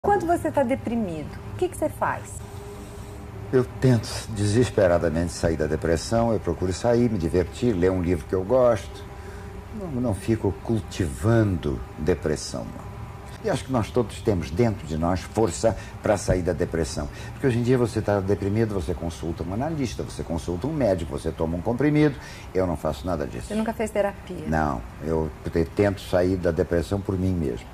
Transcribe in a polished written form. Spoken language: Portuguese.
Quando você está deprimido, o que você faz? Eu tento desesperadamente sair da depressão, eu procuro sair, me divertir, ler um livro que eu gosto. Não fico cultivando depressão, não. E acho que nós todos temos dentro de nós força para sair da depressão. Porque hoje em dia você está deprimido, você consulta um analista, você consulta um médico, você toma um comprimido. Eu não faço nada disso. Você nunca fez terapia? Não, eu tento sair da depressão por mim mesmo.